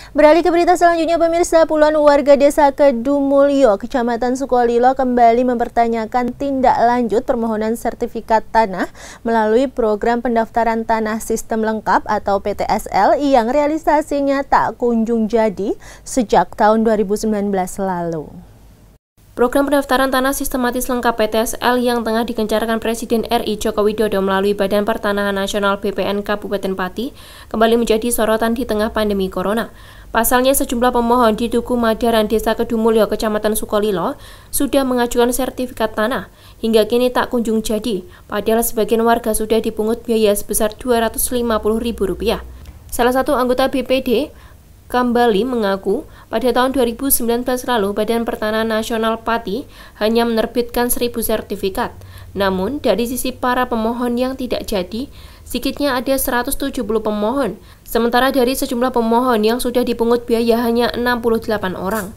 Beralih ke berita selanjutnya, pemirsa, puluhan warga desa Kedumulyo, Kecamatan Sukolilo kembali mempertanyakan tindak lanjut permohonan sertifikat tanah melalui program pendaftaran tanah sistem lengkap atau PTSL yang realisasinya tak kunjung jadi sejak tahun 2019 lalu. Program pendaftaran tanah sistematis lengkap PTSL yang tengah digencarkan Presiden RI Joko Widodo melalui Badan Pertanahan Nasional BPN Kabupaten Pati kembali menjadi sorotan di tengah pandemi corona. Pasalnya sejumlah pemohon di Duku Madaran, Desa Kedumulyo, Kecamatan Sukolilo sudah mengajukan sertifikat tanah hingga kini tak kunjung jadi, padahal sebagian warga sudah dipungut biaya sebesar Rp250.000. Salah satu anggota BPD Kambali mengaku pada tahun 2019 lalu Badan Pertanahan Nasional Pati hanya menerbitkan 1.000 sertifikat. Namun dari sisi para pemohon yang tidak jadi, sedikitnya ada 170 pemohon. Sementara dari sejumlah pemohon yang sudah dipungut biaya hanya 68 orang.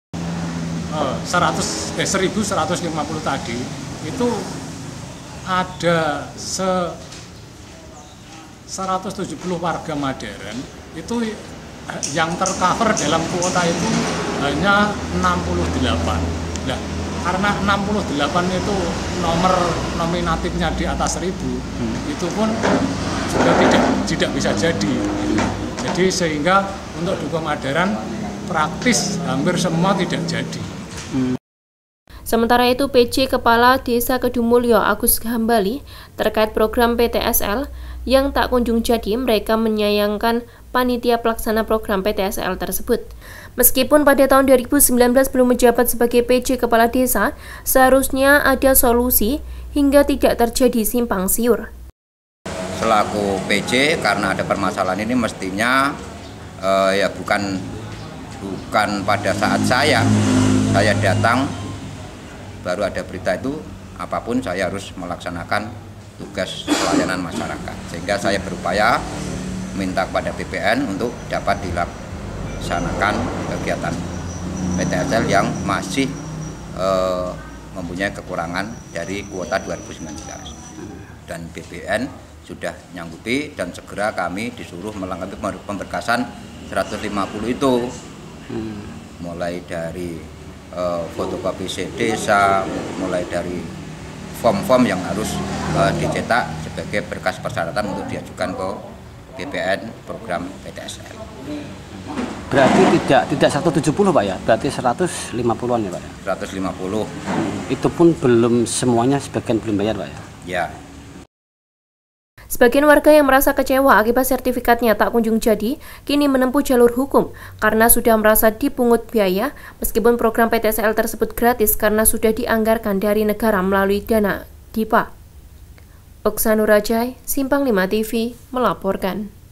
1.150 tadi itu ada 170 warga Madaran itu yang tercover dalam kuota itu hanya 68. Nah, karena 68 itu nomor nominatifnya di atas 1.000, itu pun juga tidak bisa jadi. Jadi sehingga untuk Duku Madaran praktis hampir semua tidak jadi. Sementara itu, PJ Kepala Desa Kedumulyo Agus Hambali terkait program PTSL yang tak kunjung jadi, mereka menyayangkan panitia pelaksana program PTSL tersebut. Meskipun pada tahun 2019 belum menjabat sebagai PJ Kepala Desa, seharusnya ada solusi hingga tidak terjadi simpang siur. Selaku PJ, karena ada permasalahan ini mestinya ya bukan pada saat saya datang baru ada berita itu, apapun saya harus melaksanakan tugas pelayanan masyarakat. Sehingga saya berupaya minta kepada BPN untuk dapat dilaksanakan kegiatan PTSL yang masih mempunyai kekurangan dari kuota 2019. Dan BPN sudah nyanggupi dan segera kami disuruh melengkapi pemberkasan 150 itu. Mulai dari fotokopi desa, mulai dari form-form yang harus dicetak sebagai berkas persyaratan untuk diajukan ke BPN program PTSL. Berarti tidak 170 Pak ya, berarti 150-an ya Pak ya? 150. Itu pun belum semuanya, sebagian belum bayar Pak ya? Ya. Sebagian warga yang merasa kecewa akibat sertifikatnya tak kunjung jadi, kini menempuh jalur hukum karena sudah merasa dipungut biaya meskipun program PTSL tersebut gratis karena sudah dianggarkan dari negara melalui dana DIPA. Oksanurajai, Simpang 5 TV, melaporkan.